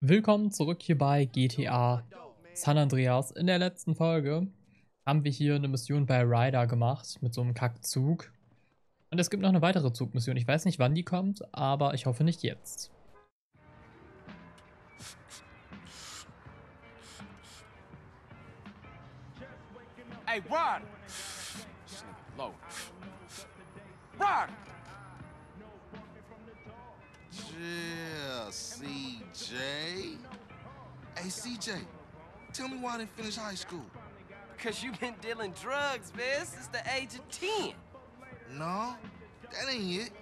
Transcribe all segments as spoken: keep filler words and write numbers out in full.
Willkommen zurück hier bei G T A San Andreas. In der letzten Folge haben wir hier eine Mission bei Ryder gemacht mit so einem Kackzug. Und es gibt noch eine weitere Zugmission. Ich weiß nicht, wann die kommt, aber ich hoffe nicht jetzt. Hey, Ryder! Low. Ryder! Yeah, C J. Hey, C J, tell me why I didn't finish high school. Because you've been dealing drugs, man, since the age of ten. No, that ain't it.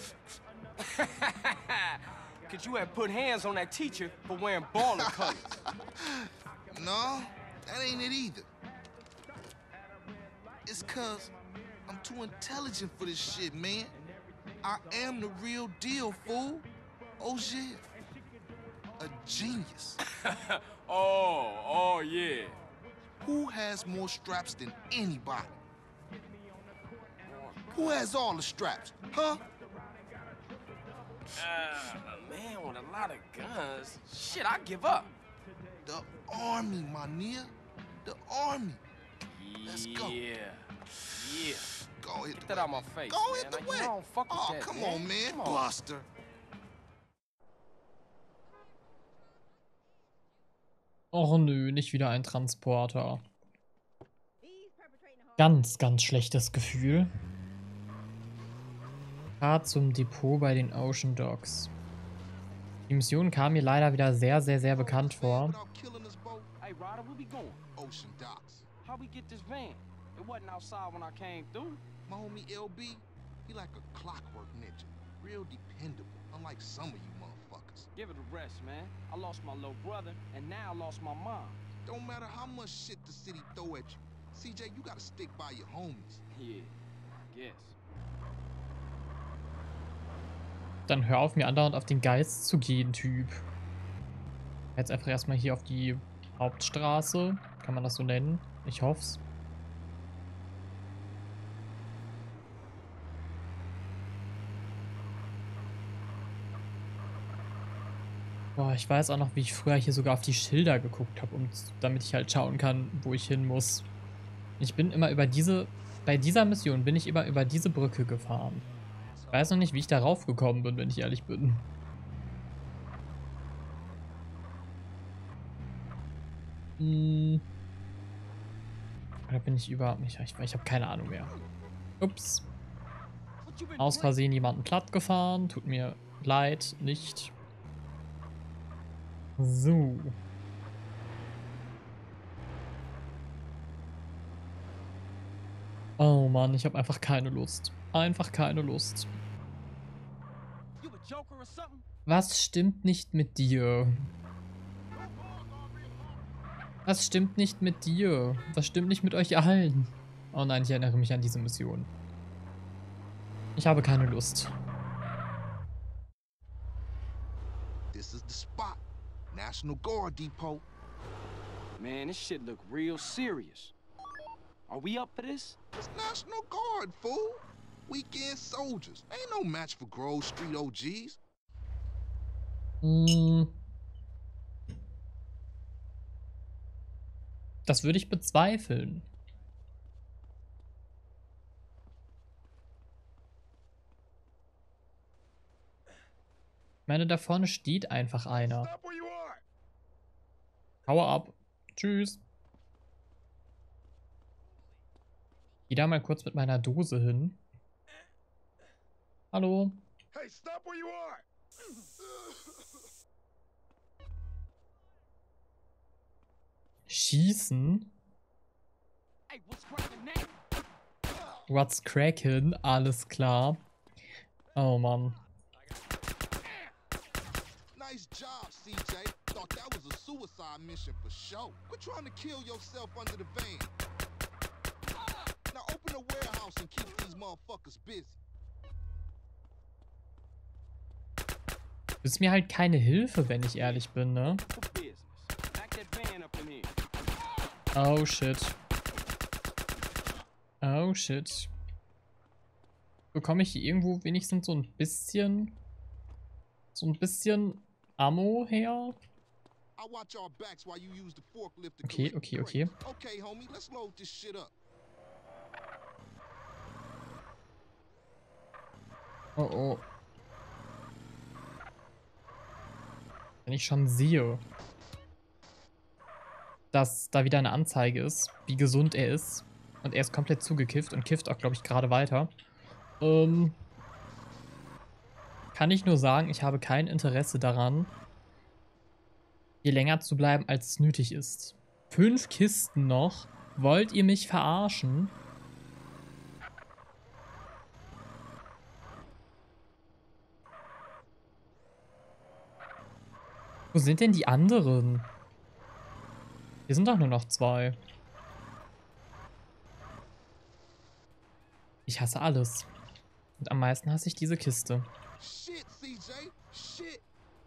Because you had put hands on that teacher for wearing baller colors. No, that ain't it either. It's cause I'm too intelligent for this shit, man. I am the real deal, fool. Oh, yeah. A genius. oh, oh, yeah. Who has more straps than anybody? Who has all the straps, huh? Uh, a man with a lot of guns. Shit, I give up. The army, my nigga. The army. Let's go. Yeah, yeah. Go hit Get the that wet. out my face, Go man. hit the Like, wet. you don't fuck with Oh, that, come man. on, man. Come on. Buster. Och nö, nicht wieder ein Transporter. Ganz, ganz schlechtes Gefühl. Fahrt zum Depot bei den Ocean Docks. Die Mission kam mir leider wieder sehr, sehr, sehr bekannt vor. Without killing us both, Hey, Ryder, where we going? Ocean Docks. How we get this van? It wasn't outside when I came through. My homie L B, he like a clockwork ninja. Real dependable, unlike some of you motherfuckers. Give it a rest, man. I lost my little brother, and now I lost my mom. Don't matter how much shit the city throw at you. C J, you gotta stick by your homies. Yeah, guess. Dann hör auf, mir andauernd auf den Geist zu gehen, Typ. Jetzt einfach erstmal hier auf die Hauptstraße. Kann man das so nennen? Ich hoff's. Boah, ich weiß auch noch, wie ich früher hier sogar auf die Schilder geguckt habe, um, damit ich halt schauen kann, wo ich hin muss. Ich bin immer über diese, bei dieser Mission bin ich immer über diese Brücke gefahren. Ich weiß noch nicht, wie ich darauf gekommen bin, wenn ich ehrlich bin. Hm. Oder bin ich über... Ich, ich, ich habe keine Ahnung mehr. Ups. Aus Versehen jemanden platt gefahren. Tut mir leid, nicht. So. Oh Mann, ich habe einfach keine Lust. Einfach keine Lust. You a joker or something? Was stimmt nicht mit dir? Was stimmt nicht mit dir? Was stimmt nicht mit euch allen? Oh nein, ich erinnere mich an diese Mission. Ich habe keine Lust. This is the spot. National Guard Depot. Man, this shit look real serious. Are we up for this? It's National Guard, fool. Weekend soldiers. Ain't no match for Grove Street O Gs. Hm. Das würde ich bezweifeln. Ich meine, da vorne steht einfach einer. Stop where you are. Hau ab. Tschüss. Geh da mal kurz mit meiner Dose hin. Hallo. Hey, stop where you are. Schießen? Hey, what's cracking now? What's crackin'? Alles klar. Oh Mann. Nice job, C J. Thought that was a suicide mission for sure. Quit trying to kill yourself under the van. Now open the warehouse and keep these motherfuckers busy. Ist mir halt keine Hilfe, wenn ich ehrlich bin, ne? For business. Back that van up in here. Oh shit. Oh shit. Bekomme ich hier irgendwo wenigstens so ein bisschen... So ein bisschen Ammo her? I'll watch our backs while you use the forklift to Okay, collect the okay, okay. crates. Okay, homie, let's load this shit up. Oh, oh. Wenn ich schon sehe, dass da wieder eine Anzeige ist, wie gesund er ist. Und er ist komplett zugekifft und kifft auch, glaube ich, gerade weiter. Ähm, kann ich nur sagen, ich habe kein Interesse daran, hier länger zu bleiben, als es nötig ist. Fünf Kisten noch? Wollt ihr mich verarschen? Wo sind denn die anderen? Hier sind doch nur noch zwei. Ich hasse alles. Und am meisten hasse ich diese Kiste. Shit, C J. Shit.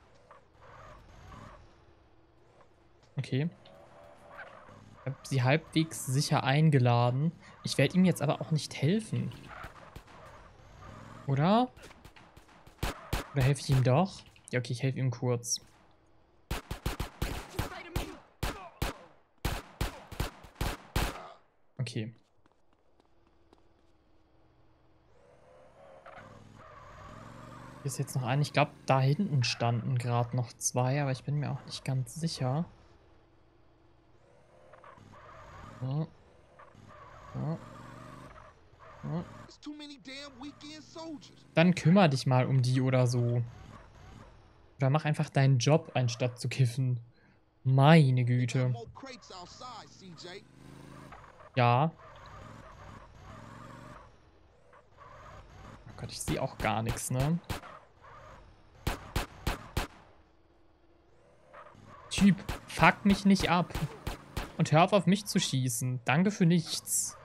Okay. Ich habe sie halbwegs sicher eingeladen. Ich werde ihm jetzt aber auch nicht helfen. Oder? Oder helfe ich ihm doch? Ja, okay, ich helfe ihm kurz. Okay. Hier ist jetzt noch ein. Ich glaube, da hinten standen gerade noch zwei, aber ich bin mir auch nicht ganz sicher. So. So. So. Dann kümmere dich mal um die oder so. Oder mach einfach deinen Job, anstatt zu kiffen. Meine Güte. Ja. Oh Gott, ich sehe auch gar nichts, ne? Typ, fuck mich nicht ab. Und hör auf, auf mich zu schießen. Danke für nichts.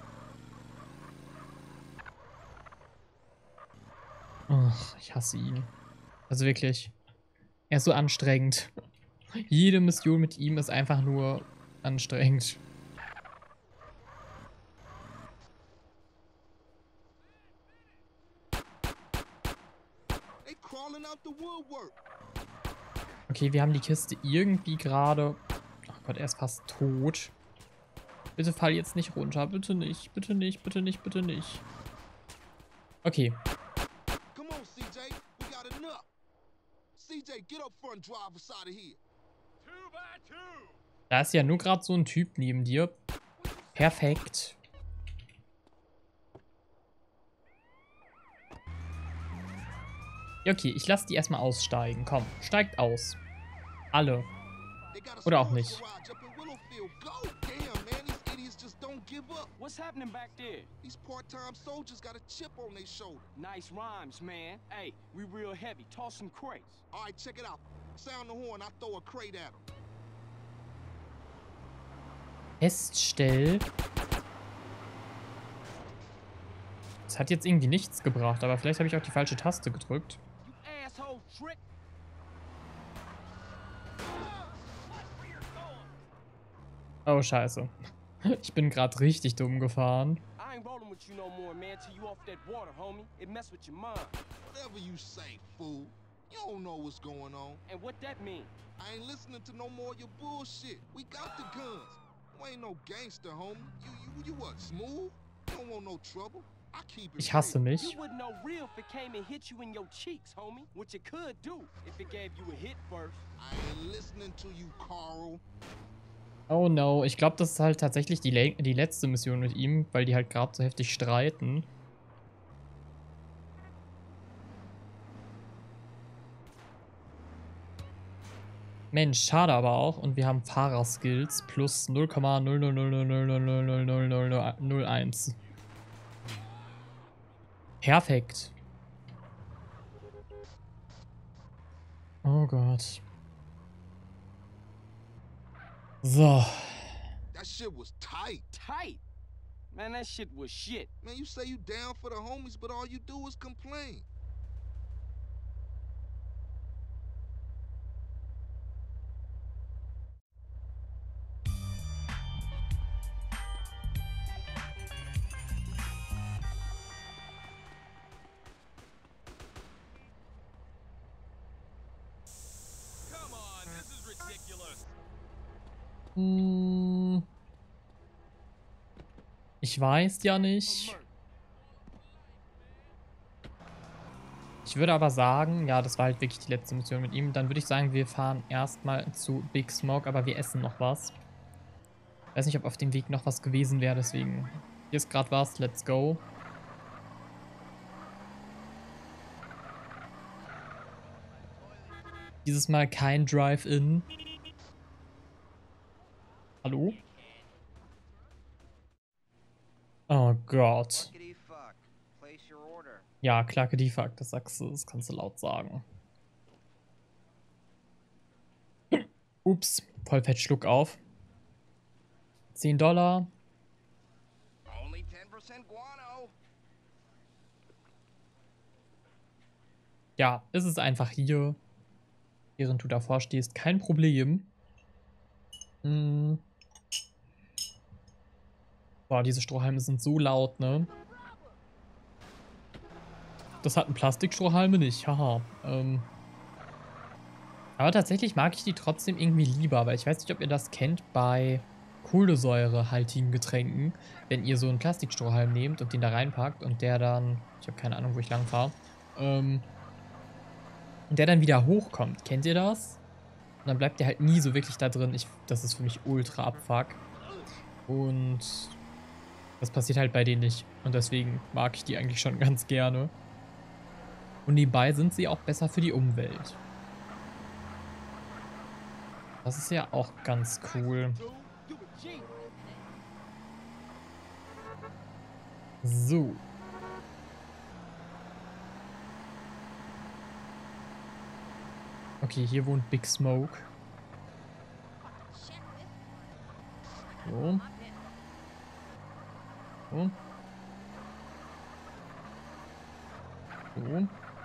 Ach, ich hasse ihn. Also wirklich. Er ist so anstrengend. Jede Mission mit ihm ist einfach nur anstrengend. Okay, wir haben die Kiste irgendwie gerade... Ach Gott, er ist fast tot. Bitte fall jetzt nicht runter. Bitte nicht, bitte nicht, bitte nicht, bitte nicht. Okay. Da ist ja nur gerade so ein Typ neben dir. Perfekt. Ja, okay, ich lasse die erstmal aussteigen. Komm, steigt aus. Alle. Oder auch nicht. What's happening back there? These part-time soldiers got a chip on their shoulder. Nice rhymes, man. Hey, we real heavy. Toss some crates. All right, check it out. Sound the horn, I'll throw a crate at them. Feststell. Das hat jetzt irgendwie nichts gebracht, aber vielleicht habe ich auch die falsche Taste gedrückt. You asshole trick. Oh, scheiße. Ich bin gerade richtig dumm gefahren. I ain't rolling with you no more, man, till you off that water, homie. It mess with your mind. Whatever you say, fool. You don't know what's going on. And what that mean? I ain't listening to no more of your bullshit. We got the guns. You ain't no gangster, homie. You, you, you what, smooth? You don't want no trouble. I keep it Ich hasse real. mich. You wouldn't know real if it came and hit you in your cheeks, homie. Which it could do if it gave you a hit first. I ain't listening to you, Carl. Oh no, ich glaube, das ist halt tatsächlich die, Le die letzte Mission mit ihm, weil die halt gerade so heftig streiten. Mensch, schade aber auch. Und wir haben Fahrerskills plus null Komma null null null null null null null null null null null eins. Perfekt. Oh Gott. So. That shit was tight. Tight? Man, that shit was shit. Man, you say you down for the homies, but all you do is complain. Come on, this is ridiculous. Hm. Ich weiß ja nicht. Ich würde aber sagen, ja, das war halt wirklich die letzte Mission mit ihm. Dann würde ich sagen, wir fahren erstmal zu Big Smoke, aber wir essen noch was. Ich weiß nicht, ob auf dem Weg noch was gewesen wäre, deswegen. Hier ist gerade was, let's go. Dieses Mal kein Drive-In. Hallo? Oh Gott. Ja, Clarke die Fuck, das sagst du, das kannst du laut sagen. Ups, Vollfett Schluck auf. zehn Dollar. Ja, ist es einfach hier, während du davor stehst, kein Problem. Hm. Boah, diese Strohhalme sind so laut, ne? Das hatten Plastikstrohhalme nicht, haha. Ähm. Aber tatsächlich mag ich die trotzdem irgendwie lieber, weil ich weiß nicht, ob ihr das kennt bei kohlensäurehaltigen Getränken, wenn ihr so einen Plastikstrohhalm nehmt und den da reinpackt und der dann, ich habe keine Ahnung, wo ich lang fahre, ähm, und der dann wieder hochkommt. Kennt ihr das? Und dann bleibt der halt nie so wirklich da drin. Ich, das ist für mich ultra Abfuck. Und das passiert halt bei denen nicht. Und deswegen mag ich die eigentlich schon ganz gerne. Und nebenbei sind sie auch besser für die Umwelt. Das ist ja auch ganz cool. So. Okay, hier wohnt Big Smoke. So. So. So.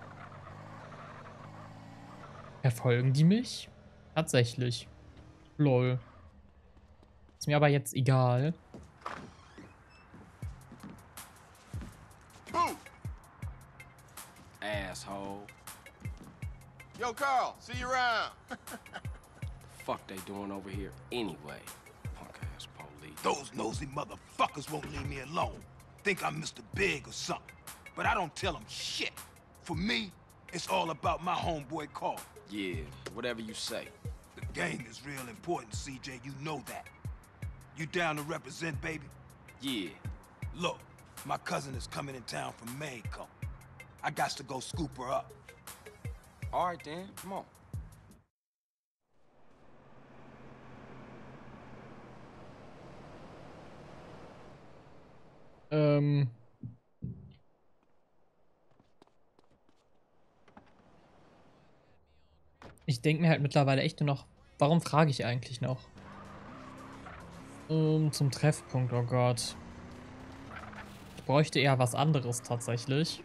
Verfolgen die mich? Tatsächlich. Lol. Ist mir aber jetzt egal. Asshole. Yo, Carl, see you around. Fuck they doing over here anyway? Punk ass police. Those nosy motherfuckers won't leave me alone. Think I'm Mister Big or something. But I don't tell them shit. For me, it's all about my homeboy Carl. Yeah, whatever you say. The gang is real important, C J. You know that. You down to represent, baby? Yeah. Look, my cousin is coming in town from Mexico. I got to go scoop her up. All right, then. Come on. Ähm. Ich denke mir halt mittlerweile echt nur noch, warum frage ich eigentlich noch? Ähm, zum Treffpunkt, oh Gott. Ich bräuchte eher was anderes tatsächlich.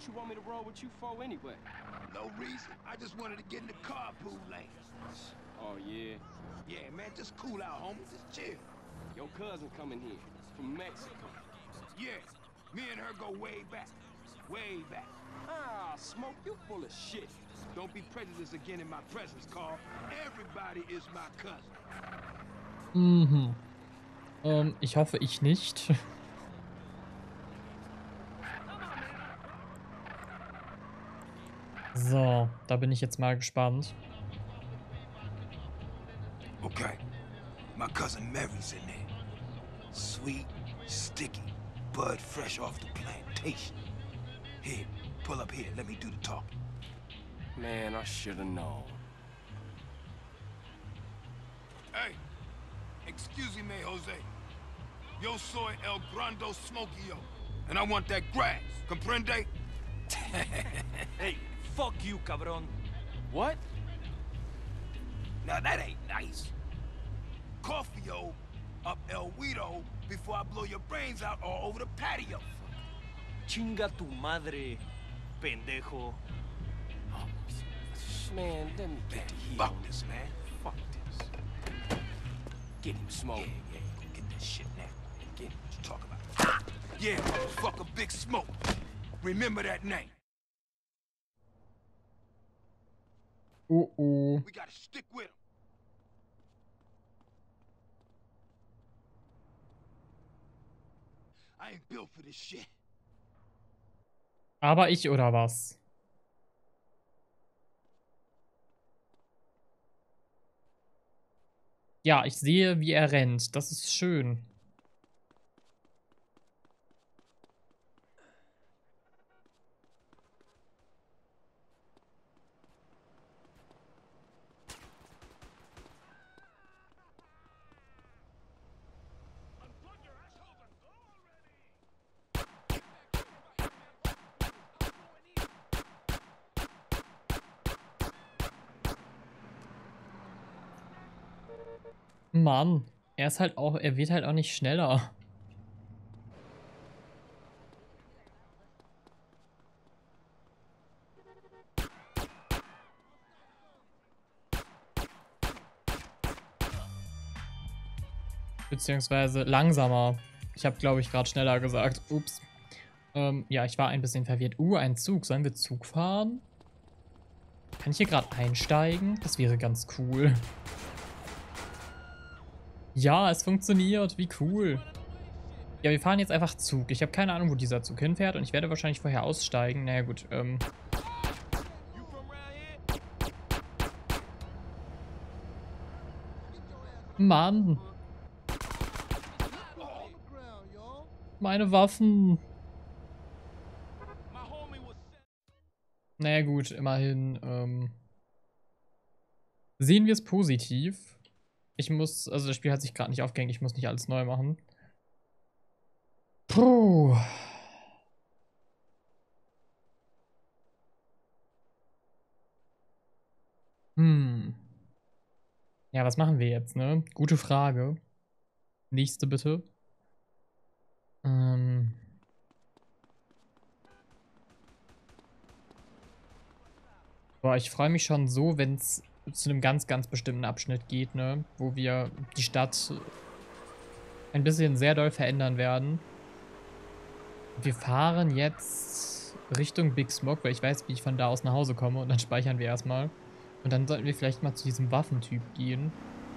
No reason. I just wanted to get in the carpool lane. Oh, yeah? Yeah, man, just cool out, homie. Just chill. Your cousin coming here from Mexico. Yeah, me and her go way back. Way back. Ah, Smoke, you full of shit. Don't be prejudiced again in my presence, Carl. Everybody is my cousin. Mhm. Ähm, ich hoffe, ich nicht. So, da bin ich jetzt mal gespannt. Okay, my cousin Mary's in there. Sweet, sticky, bud fresh off the plantation. Here, pull up here. Let me do the talking. Man, I should have known. Hey, excuse me, Jose. Yo soy El Grando Smokio, and I want that grass. Comprende? Hey, fuck you, cabron. What? Now that ain't nice. Coffee-o up El Guido before I blow your brains out all over the patio. Chinga tu madre, pendejo. Man, let me get to here. Fuck this, man. Fuck this. Get him, Smoke. Yeah, yeah, you go get that shit now. Get him. What you talking about? Yeah, motherfucker, Big Smoke. Remember that name. Oh oh. We gotta stick with him. I ain't built for this shit. Aber ich oder was? Ja, ich sehe, wie er rennt. Das ist schön. Mann, er ist halt auch, er wird halt auch nicht schneller. Beziehungsweise langsamer. Ich habe, glaube ich, gerade schneller gesagt. Ups. Ähm, ja, ich war ein bisschen verwirrt. Uh, ein Zug. Sollen wir Zug fahren? Kann ich hier gerade einsteigen? Das wäre ganz cool. Ja, es funktioniert. Wie cool. Ja, wir fahren jetzt einfach Zug. Ich habe keine Ahnung, wo dieser Zug hinfährt und ich werde wahrscheinlich vorher aussteigen. Naja, gut. Ähm. Mann. Meine Waffen. Naja, gut. Immerhin. Ähm. Sehen wir es positiv. Ich muss, also das Spiel hat sich gerade nicht aufgehängt. Ich muss nicht alles neu machen. Puh. Hm. Ja, was machen wir jetzt, ne? Gute Frage. Nächste bitte. Ähm. Boah, ich freue mich schon so, wenn es zu einem ganz, ganz bestimmten Abschnitt geht, ne? Wo wir die Stadt ein bisschen sehr doll verändern werden. Wir fahren jetzt Richtung Big Smog, weil ich weiß, wie ich von da aus nach Hause komme. Und dann speichern wir erstmal. Und dann sollten wir vielleicht mal zu diesem Waffentyp gehen.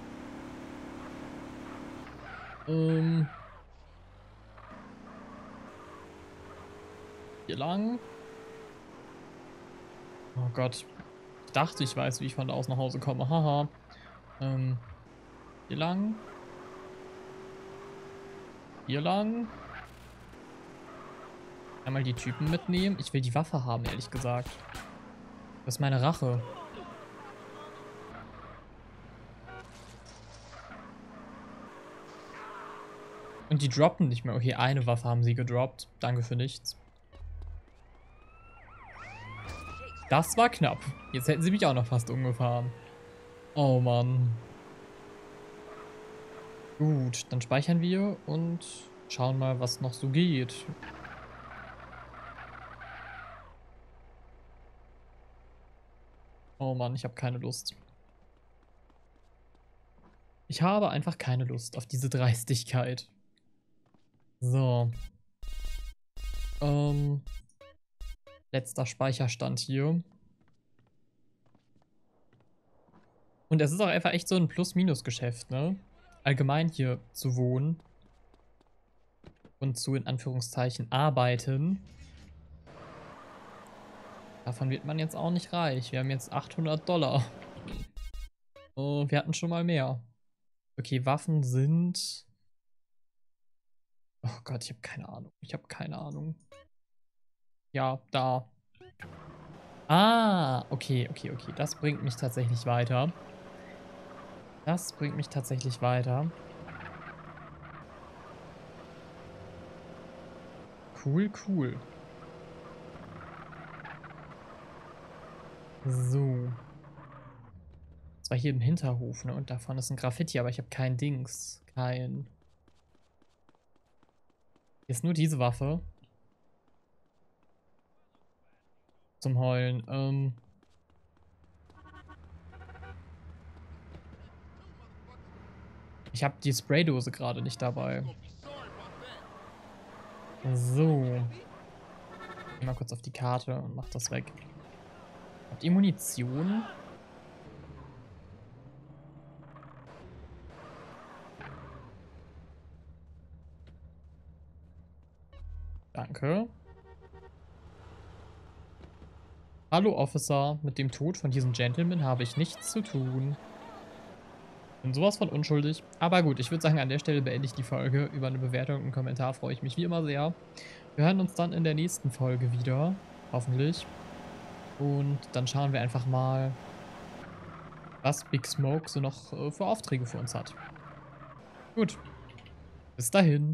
Ähm. Hier lang. Oh Gott. Ich dachte, ich weiß, wie ich von da aus nach Hause komme. Haha. Ähm. Hier lang. Hier lang. Einmal die Typen mitnehmen. Ich will die Waffe haben, ehrlich gesagt. Das ist meine Rache. Und die droppen nicht mehr. Okay, eine Waffe haben sie gedroppt. Danke für nichts. Das war knapp. Jetzt hätten sie mich auch noch fast umgefahren. Oh Mann. Gut, dann speichern wir und schauen mal, was noch so geht. Oh Mann, ich habe keine Lust. Ich habe einfach keine Lust auf diese Dreistigkeit. So. Ähm. Letzter Speicherstand hier. Und es ist auch einfach echt so ein Plus-Minus-Geschäft, ne? Allgemein hier zu wohnen. Und zu, in Anführungszeichen, arbeiten. Davon wird man jetzt auch nicht reich. Wir haben jetzt achthundert Dollar. Oh, wir hatten schon mal mehr. Okay, Waffen sind... Oh Gott, ich habe keine Ahnung. Ich habe keine Ahnung. Ja, da. Ah, okay, okay, okay. Das bringt mich tatsächlich weiter. Das bringt mich tatsächlich weiter. Cool, cool. So. Das war hier im Hinterhof, ne? Und davon ist ein Graffiti, aber ich habe kein Dings. Kein... Hier ist nur diese Waffe. Zum Heulen. Ähm... Ich habe die Spraydose gerade nicht dabei. So. Ich geh mal kurz auf die Karte und mach das weg. Habt ihr Munition? Danke. Hallo, Officer. Mit dem Tod von diesem Gentleman habe ich nichts zu tun. Bin sowas von unschuldig. Aber gut, ich würde sagen, an der Stelle beende ich die Folge. Über eine Bewertung und einen Kommentar freue ich mich wie immer sehr. Wir hören uns dann in der nächsten Folge wieder. Hoffentlich. Und dann schauen wir einfach mal, was Big Smoke so noch äh, für Aufträge für uns hat. Gut. Bis dahin.